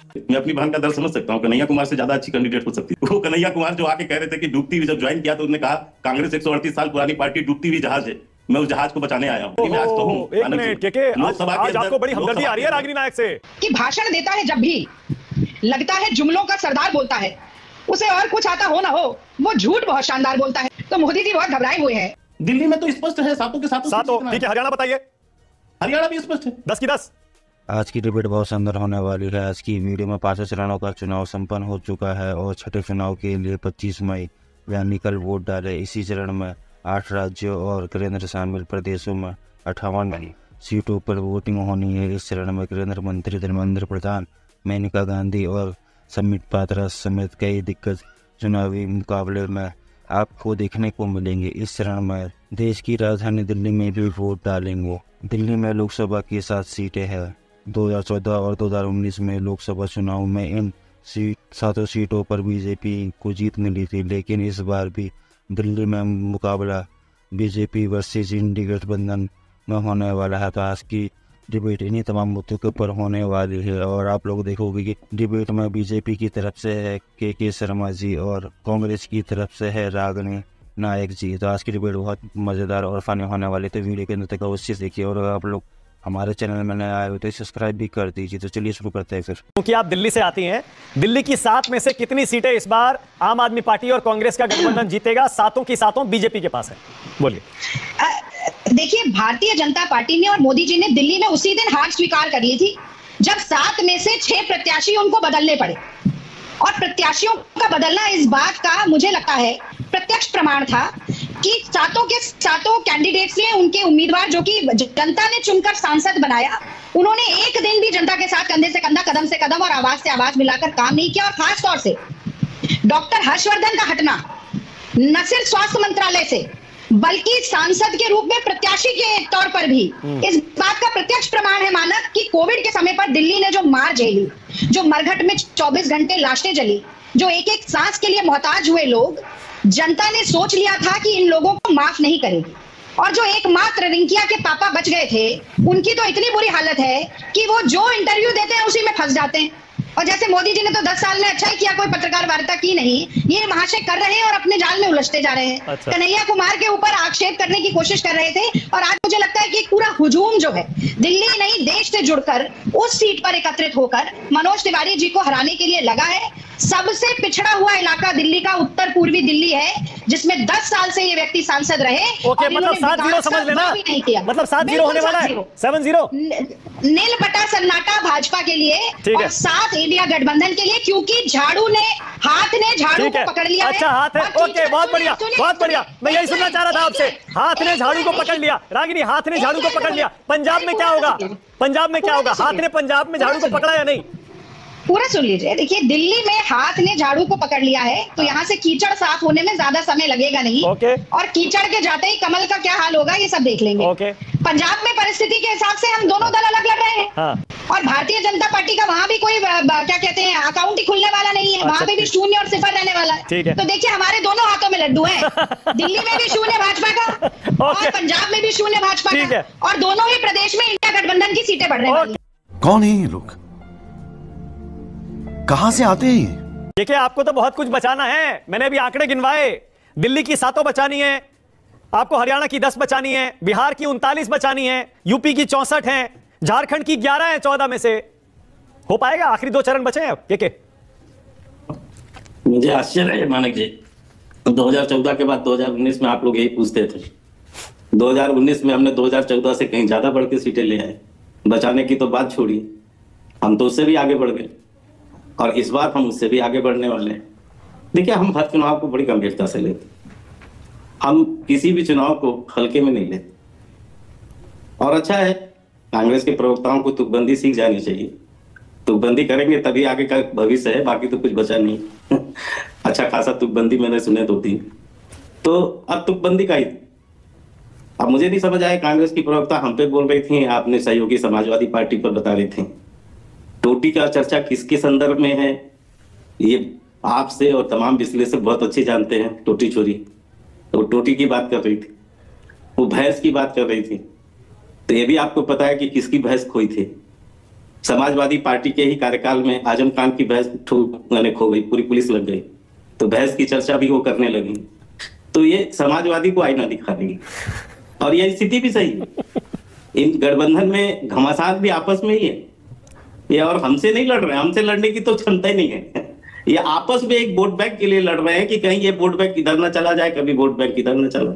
मैं अपनी बहन का दर्द समझ सकता हूँ, कन्हैया कुमार से ज्यादा अच्छी कैंडिडेट हो सकती है। वो कन्हैया कुमार जो आके कह रहे थे कि डूबती हुई, जब ज्वाइन किया तो उन्होंने कहा कांग्रेस 138 साल पुरानी पार्टी डूबती हुई जहाज है, मैं उस जहाज को बचाने आया हूँ। मैं आज तो हूँ एक मिनट के लोकसभा आज आपको बड़ी हमदर्दी आ रही है रागिनी नायक से कि भाषण देता है जब भी लगता है जुमलों का सरदार बोलता है, उसे और कुछ आता हो ना हो वो झूठ बहुत शानदार बोलता है। तो मोदी जी बहुत घबराए हुए हैं। दिल्ली में तो स्पष्ट है, सातों के सातों। ठीक है, हरियाणा बताइए। हरियाणा भी स्पष्ट है, 10 की 10। आज की डिबेट बहुत शानदार होने वाली है। आज की वीडियो में 5 चरणों का चुनाव संपन्न हो चुका है और छठे चुनाव के लिए 25 मई यानी कल वोट डाले। इसी चरण में 8 राज्यों और केंद्र शामिल प्रदेशों में 58 सीटों पर वोटिंग होनी है। इस चरण में केंद्र मंत्री धर्मेंद्र प्रधान, मेनका गांधी और समित पात्रा समेत कई दिग्गज चुनावी मुकाबले में आपको देखने को मिलेंगे। इस चरण में देश की राजधानी दिल्ली में भी वोट डालेंगे। दिल्ली में लोकसभा की 7 सीटें हैं। 2014 और 2019 में लोकसभा चुनाव में इन सातों सीटों पर बीजेपी को जीत मिली थी, लेकिन इस बार भी दिल्ली में मुकाबला बीजेपी वर्सेस इंडी गठबंधन में होने वाला है। तो आज की डिबेट इन्हीं तमाम मुद्दों के ऊपर होने वाली है और आप लोग देखोगे कि डिबेट में बीजेपी की तरफ से है के शर्मा जी और कांग्रेस की तरफ से है रागिनी नायक जी। तो आज की डिबेट बहुत मज़ेदार और फनी होने वाली, तो वीडियो के अंत तक अवश्य देखिए और आप लोग हमारे चैनल में नए आए हो तो सब्सक्राइब भी कर दीजिए। तो चलिए शुरू करते हैं फिर। क्योंकि आप दिल्ली से आती हैं, दिल्ली की 7 में से कितनी सीटें इस बार आम आदमी पार्टी और कांग्रेस का गठबंधन जीतेगा? 7 की 7 बीजेपी के पास है। बोलिए। देखिए, भारतीय जनता पार्टी ने और मोदी जी ने दिल्ली में उसी दिन हार स्वीकार कर ली थी जब 7 में से 6 प्रत्याशी उनको बदलने पड़े। और प्रत्याशियों का बदलना इस बात का मुझे लगता है प्रत्यक्ष प्रमाण था कि सातों के सातों कैंडिडेट्स ने उनके उम्मीदवार जो कि जनता ने चुनकर सांसद बनाया, उन्होंने एक दिन भी जनता के साथ कंधे से कंधा, कदम से कदम और आवाज से आवाज मिलाकर काम नहीं किया। और खास तौर से डॉक्टर हर्षवर्धन का हटना न सिर्फ स्वास्थ्य मंत्रालय से बल्कि सांसद के रूप में प्रत्याशी के तौर पर भी इस बात का प्रत्यक्ष प्रमाण है मानक कि कोविड के समय पर दिल्ली ने जो मार झेली, जो मरघट में 24 घंटे लाशें जली, जो एक एक सांस के लिए मोहताज हुए लोग, जनता ने सोच लिया था कि इन लोगों को माफ नहीं करेगी। और जो एकमात्र रिंकिया के पापा बच गए थे, उनकी तो इतनी बुरी हालत है कि वो जो इंटरव्यू देते हैं उसी में फंस जाते हैं। और जैसे मोदी जी ने तो 10 साल में अच्छा ही किया, कोई पत्रकार वार्ता की नहीं, ये महाशय कर रहे हैं और अपने जाल में उलझते जा रहे हैं। अच्छा। कन्हैया कुमार के ऊपर आक्षेप करने की कोशिश कर रहे थे और आज मुझे लगता है कि पूरा हुजूम जो है दिल्ली नहीं देश से जुड़कर उस सीट पर एकत्रित होकर मनोज तिवारी जी को हराने के लिए लगा है। सबसे पिछड़ा हुआ इलाका दिल्ली का उत्तर पूर्वी दिल्ली है, जिसमें 10 साल से ये व्यक्ति सांसद रहे। ओके, मतलब 7-0 समझ लेना, मतलब 7-0 होने वाला है। 7-0 नील बटा सन्नाटा भाजपा के लिए और 7 इंडिया गठबंधन के लिए, क्योंकि झाड़ू ने झाड़ू को पकड़ लिया। अच्छा, हाथ है। ओके, बहुत बढ़िया, बहुत बढ़िया। मैं यही सुनना चाह रहा था आपसे। हाथ ने झाड़ू को पकड़ लिया। रागिनी, हाथ ने झाड़ू को पकड़ लिया। पंजाब में क्या होगा? पंजाब में क्या होगा? हाथ ने पंजाब में झाड़ू को पकड़ा या नहीं? पूरा सुन लीजिए। देखिए, दिल्ली में हाथ ने झाड़ू को पकड़ लिया है तो यहाँ से कीचड़ साफ होने में ज्यादा समय लगेगा नहीं। और कीचड़ के जाते ही कमल का क्या हाल होगा ये सब देख लेंगे। पंजाब में परिस्थिति के हिसाब से हम दोनों दल अलग लड़ रहे हैं। और भारतीय जनता पार्टी का वहां भी कोई क्या कहते हैं अकाउंट ही खुलने वाला नहीं है। वहां पे भी शून्य और सिफर रहने वाला है। तो देखिए, हमारे दोनों हाथों में लड्डू है। दिल्ली में भी शून्य भाजपा का और पंजाब में भी शून्य भाजपा का, और दोनों ही प्रदेश में इंडिया गठबंधन की सीटें बढ़ने वाली। कौन है ये लोग, कहां से आते हैं? देखिए, आपको तो बहुत कुछ बचाना है। मैंने भी आंकड़े गिनवाए। दिल्ली की 7 बचानी है आपको, हरियाणा की 10 बचानी है, बिहार की 39 बचानी है, यूपी की 64 है, झारखंड की 11 है 14 में से। हो पाएगा? आखिरी 2 चरण बचे हैं अब। के मुझे आश्चर्य है मानक जी, 2014 के बाद 2019 में आप लोग यही पूछते थे। 2019 में हमने 2014 से कहीं ज्यादा बढ़ के सीटें ले आए। बचाने की तो बात छोड़िए, हम तो उससे भी आगे बढ़ गए और इस बार हम उससे भी आगे बढ़ने वाले हैं। देखिए, हम हर चुनाव को बड़ी गंभीरता से लेते, हम किसी भी चुनाव को हल्के में नहीं लेते। और अच्छा है, कांग्रेस के प्रवक्ताओं को तुकबंदी सीख जानी चाहिए। तुकबंदी करेंगे तभी आगे का भविष्य है, बाकी तो कुछ बचा नहीं। अच्छा खासा तुकबंदी मैंने सुने 2-3, तो अब तुकबंदी का ही। अब मुझे नहीं समझ आया, कांग्रेस की प्रवक्ता हम पे बोल रही थी, आपने सहयोगी समाजवादी पार्टी पर बता रही थी। टोटी का चर्चा किसके संदर्भ में है ये आपसे और तमाम विश्लेषक बहुत अच्छे जानते हैं। टोटी चोरी, वो टोटी की बात कर रही थी, वो भैंस की बात कर रही थी। तो ये भी आपको पता है कि किसकी भैंस खोई थी। समाजवादी पार्टी के ही कार्यकाल में आजम खान की बहस खो गई, पूरी पुलिस लग गई, तो बहस की चर्चा भी वो करने लगी। तो ये समाजवादी को आईना दिखा रही, और ये स्थिति भी सही है। इन गठबंधन में घमासान भी आपस में ही है, ये और हमसे नहीं लड़ रहे हैं, हमसे लड़ने की तो क्षमता ही नहीं है। ये आपस में एक वोट बैंक के लिए लड़ रहे हैं कि कहीं ये वोट बैंक इधर ना चला जाए, कभी वोट बैंक इधर ना चला।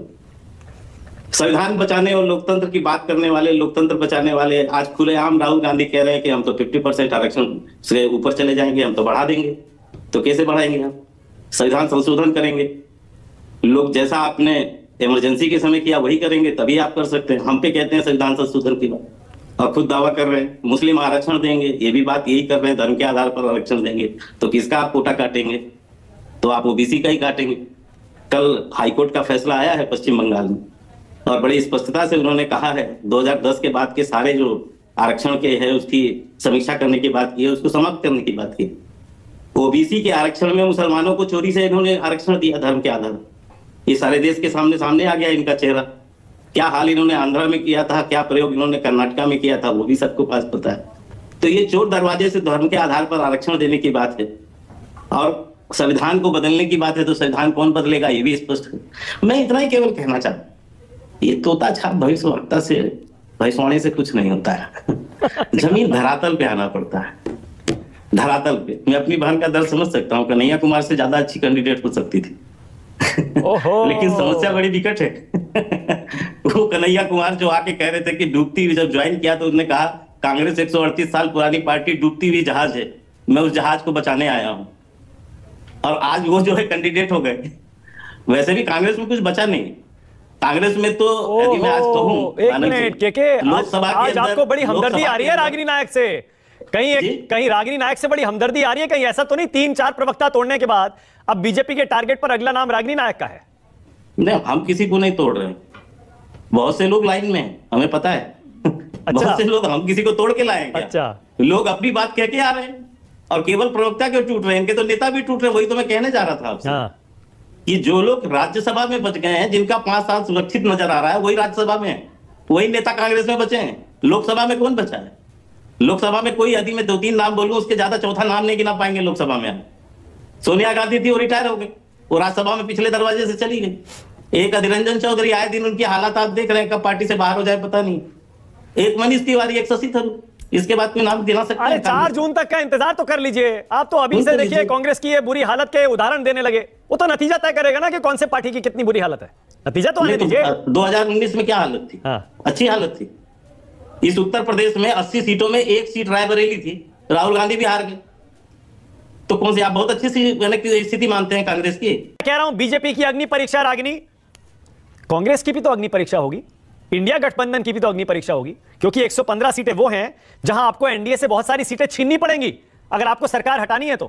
संविधान बचाने और लोकतंत्र की बात करने वाले, लोकतंत्र बचाने वाले आज खुलेआम राहुल गांधी कह रहे हैं कि हम तो 50% आरक्षण से ऊपर चले जाएंगे, हम तो बढ़ा देंगे। तो कैसे बढ़ाएंगे हम? संविधान संशोधन करेंगे, लोग जैसा आपने इमरजेंसी के समय किया वही करेंगे, तभी आप कर सकते हैं। हम पे कहते हैं संविधान संशोधन की बात, और खुद दावा कर रहे हैं मुस्लिम आरक्षण देंगे, ये भी बात यही कर रहे हैं, धर्म के आधार पर आरक्षण देंगे। तो किसका आप कोटा काटेंगे? तो आप ओबीसी का ही काटेंगे। कल हाईकोर्ट का फैसला आया है पश्चिम बंगाल में, और बड़ी स्पष्टता से उन्होंने कहा है 2010 के बाद के सारे जो आरक्षण के है उसकी समीक्षा करने की बात की है, उसको समाप्त करने की बात की। ओबीसी के आरक्षण में मुसलमानों को चोरी से इन्होंने आरक्षण दिया धर्म के आधार। ये सारे देश के सामने आ गया इनका चेहरा। क्या हाल इन्होंने आंध्रा में किया था, क्या प्रयोग इन्होंने कर्नाटका में किया था, वो भी सबको पास पता है। तो ये चोर दरवाजे से धर्म के आधार पर आरक्षण देने की बात है, और संविधान को बदलने की बात है। तो संविधान कौन बदलेगा ये भी स्पष्ट है। मैं इतना ही केवल कहना चाहता, ये तोता छाप भविष्यवक्ता से, भविष्यवाणी से कुछ नहीं होता है। जमीन धरातल पे आना पड़ता है, धरातल पे। मैं अपनी बहन का दर्द समझ सकता हूँ, कन्हैया कुमार से ज्यादा अच्छी कैंडिडेट हो सकती थी। लेकिन समस्या बड़ी विकट है। वो कन्हैया कुमार जो आके कह रहे थे कि डूबती हुई, जब ज्वाइन किया तो उसने कहा कांग्रेस 138 साल पुरानी पार्टी डूबती हुई जहाज है, मैं उस जहाज को बचाने आया हूं। और आज वो जो है कैंडिडेट हो गए। वैसे भी कांग्रेस में कुछ बचा नहीं, कांग्रेस में तो यदि मैं आज कहूं, एक मिनट लोकसभा आज आपको बड़ी हमदर्दी आ रही है रागिनी नायक से, कहीं रागिनी नायक से बड़ी हमदर्दी आ रही है? कहीं ऐसा तो नहीं 3-4 प्रवक्ता तोड़ने के बाद अब बीजेपी के टारगेट पर अगला नाम रागिनी नायक का है? नहीं, हम किसी को नहीं तोड़ रहे हैं, बहुत से लोग लाइन में हैं, हमें पता है। अच्छा। बहुत से लोग, हम किसी को तोड़ के लाएंगे? अच्छा, लोग अपनी बात कह के आ रहे हैं, और केवल प्रवक्ता क्यों टूट रहे हैं, इनके तो नेता भी टूट रहे हैं। वही तो मैं कहने जा रहा था आपसे। हाँ। कि जो लोग राज्यसभा में बच गए हैं, जिनका 5 साल सुरक्षित नजर आ रहा है, वही राज्यसभा में है, वही नेता कांग्रेस में बचे हैं। लोकसभा में कौन बचा है? लोकसभा में कोई, यदि मैं 2-3 नाम बोलूं उसके ज्यादा चौथा नाम नहीं गिना पाएंगे लोकसभा में। सोनिया गांधी थी, वो रिटायर हो गई, वो राज्यसभा में पिछले दरवाजे से चली गई। एक अधीर रंजन चौधरी, आए दिन उनकी हालात आप देख रहे हैं, कब पार्टी से बाहर हो जाए पता नहीं। एक मनीष तिवारी, एक शशि थरूर, इसके बाद कोई नाम गिना सकते हैं? 4 जून तक का इंतजार तो कर लीजिए। आप तो अभी से देखिए कांग्रेस की ये बुरी हालत के उदाहरण देने लगे। वो तो नतीजा तय करेगा ना कि कौन से पार्टी की कितनी बुरी हालत है। नतीजा तो आने दीजिए। 2019 में क्या हालत थी? अच्छी हालत थी। इस उत्तर प्रदेश में 80 सीटों में 1 सीट रायबरेली थी, राहुल गांधी भी हार गए। तो कौन सी आप बहुत अच्छी स्थिति मानते हैं कांग्रेस की? कह रहा हूं बीजेपी की अग्नि परीक्षा रागिनी, कांग्रेस की भी तो अग्नि परीक्षा होगी, इंडिया गठबंधन की भी तो अग्नि परीक्षा होगी, क्योंकि 115 सीटें वो हैं जहां आपको एनडीए से बहुत सारी सीटें छीननी पड़ेंगी अगर आपको सरकार हटानी है तो।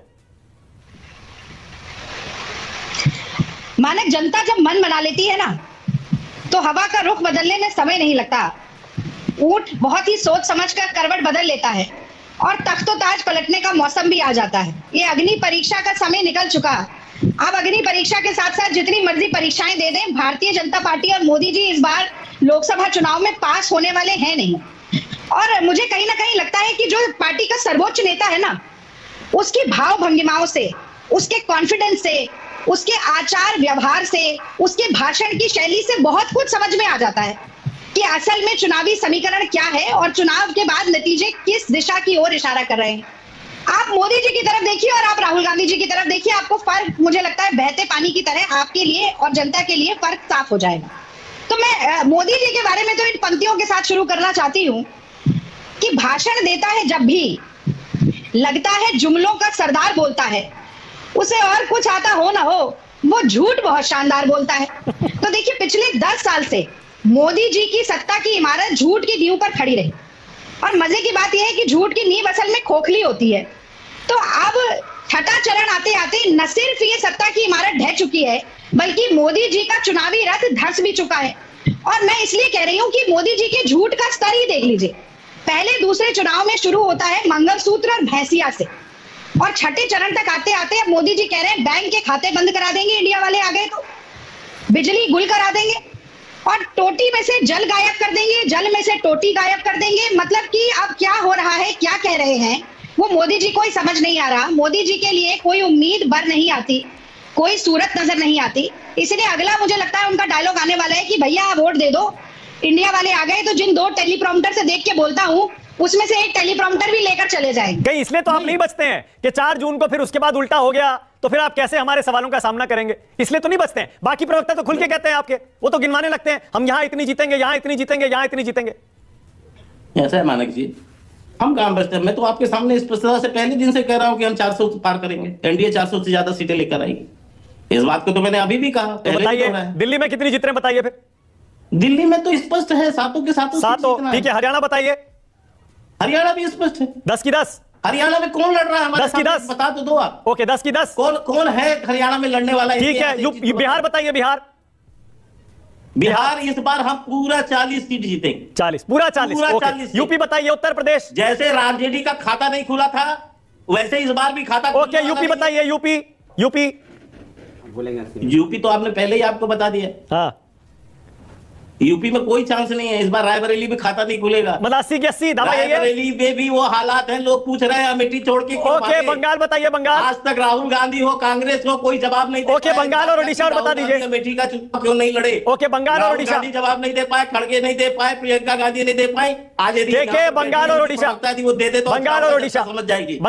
मानक जनता जब मन बना लेती है ना, तो हवा का रुख बदलने में समय नहीं लगता। ऊंट बहुत ही सोच समझकर करवट बदल लेता है, और तख्तो ताज पलटने का मौसम भी आ जाता है। ये अग्नि परीक्षा का समय निकल चुका। अब अग्नि परीक्षा के साथ साथ जितनी मर्जी परीक्षाएं दे दें, भारतीय जनता पार्टी और मोदी जी इस बार लोकसभा चुनाव में पास होने वाले हैं नहीं। और मुझे कहीं ना कहीं लगता है कि जो पार्टी का सर्वोच्च नेता है ना, उसकी भाव भंगिमाओं से, उसके कॉन्फिडेंस से, उसके आचार व्यवहार से, उसके भाषण की शैली से बहुत कुछ समझ में आ जाता है कि असल में चुनावी समीकरण क्या है और चुनाव के बाद नतीजे किस दिशा की ओर इशारा कर रहे हैं। आप मोदी जी की तरफ देखिए और आप राहुल गांधी जी की तरफ देखिए, आपको फर्क, मुझे लगता है बहते पानी की तरह आपके लिए और जनता के लिए फर्क साफ हो जाएगा। तो मैं मोदी जी के बारे में तो इन पंक्तियों के साथ शुरू करना चाहती हूँ कि भाषण देता है जब भी, लगता है जुमलों का सरदार बोलता है, उसे और कुछ आता हो ना हो, वो झूठ बहुत शानदार बोलता है। तो देखिए, पिछले 10 साल से मोदी जी की सत्ता की इमारत झूठ की नींव पर खड़ी रही, और मजे की बात यह है कि झूठ की नींव असल में खोखली होती है। तो अब छठा चरण आते आते न सिर्फ ये सत्ता की इमारत ढह चुकी है, बल्कि मोदी जी का चुनावी रथ धंस भी चुका है। और मैं इसलिए कह रही हूँ कि मोदी जी के झूठ का स्तर ही देख लीजिए। पहले दूसरे चुनाव में शुरू होता है मंगलसूत्र और भैंसिया से, और छठे चरण तक आते आते अब मोदी जी कह रहे हैं बैंक के खाते बंद करा देंगे इंडिया वाले आ गए तो, बिजली गुल करा देंगे, और टोटी में से जल गायब कर देंगे, जल में से टोटी गायब कर देंगे। मतलब कि अब क्या हो रहा है, क्या कह रहे हैं, वो मोदी जी को ही समझ नहीं आ रहा। मोदी जी के लिए कोई उम्मीद बर नहीं आती, कोई सूरत नजर नहीं आती। इसलिए अगला मुझे लगता है उनका डायलॉग आने वाला है कि भैया वोट दे दो, इंडिया वाले आ गए तो जिन 2 टेलीप्रॉम्प्टर से देख के बोलता हूं उसमें से एक टेलीप्रॉम्प्टर भी लेकर चले जाएंगे। कहीं इसलिए तो आप नहीं बचते हैं कि 4 जून को फिर उसके बाद उल्टा हो गया तो फिर आप कैसे हमारे सवालों का सामना करेंगे, इसलिए तो नहीं बचते हैं। बाकी प्रवक्ता तो खुल के कहते हैं आपके, वो तो गिनवाने लगते हैं, हम यहां इतनी जीतेंगे, यहां इतनी जीतेंगे, यहां इतनी जीतेंगे। ऐसा है मानक जी, हम कहां बचते हैं। मैं तो आपके सामने स्पष्टता से पहले दिन से कह रहा हूं कि हम 400 पार करेंगे, एनडीए 400 से ज्यादा सीटें लेकर आएगी। इस बात को तो मैंने अभी भी कहा। तो बताइए दिल्ली में कितनी जीत रहे हैं, बताइए फिर। दिल्ली में तो स्पष्ट है, 7 के 7 7। ठीक है, हरियाणा बताइए। हरियाणा भी स्पष्ट है, 10 की 10। हरियाणा में कौन लड़ रहा है हमारे 10 की 10 बता तो दो आप। ओके, 10 की 10 कौन है हरियाणा में लड़ने वाला? ठीक है, बिहार बताइए। बिहार इस बार हम पूरा 40 सीट जीतेंगे। 40 पूरा 40। पूरा ओके। 40। यूपी बताइए। उत्तर प्रदेश जैसे राजजेडी का खाता नहीं खुला था वैसे इस बार भी खाता। ओके, यूपी बताइए। यूपी यूपी तो आपने पहले ही आपको बता दिया। हाँ, यूपी में कोई चांस नहीं है, इस बार रायबरेली में खाता नहीं खुलेगा। मतलब 80 की 80 दावा यही है। रायबरेली में भी वो हालात हैं, लोग पूछ रहे हैं अमेठी छोड़ के क्यों ओके, भागे? बंगाल बताइए। बंगाल आज तक राहुल गांधी हो, कांग्रेस हो, कोई जवाब नहीं दे ओके, पाए। बंगाल और ओडिशा और बता दीजिए। अमेठी का चुनाव क्यों नहीं लड़े? ओके, बंगाल और ओडिशा जवाब नहीं दे पाए, खड़गे नहीं दे पाए, प्रियंका गांधी नहीं दे पाए। आज देखिए, बंगाल और ओडिशा वो दे दे तो बंगाल और ओडिशा समझ जाएगी।